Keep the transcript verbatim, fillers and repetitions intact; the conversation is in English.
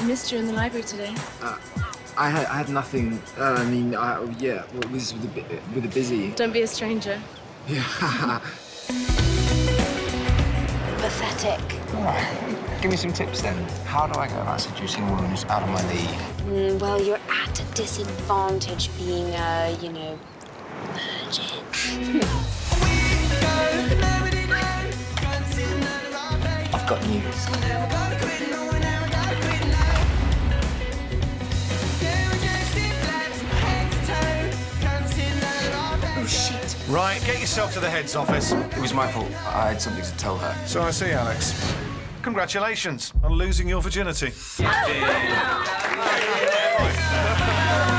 missed you in the library today. Uh, I had I had nothing. Uh, I mean, I, yeah, it was with a bit with a busy. Don't be a stranger. Yeah. Pathetic. All right. Give me some tips then. How do I go about seducing a woman who's out of my league? Mm, well, you're at a disadvantage being a, you know, virgin. I've got news. Oh, shit. Right, get yourself to the head's office. It was my fault. I had something to tell her. So I see, Alex. Congratulations on losing your virginity.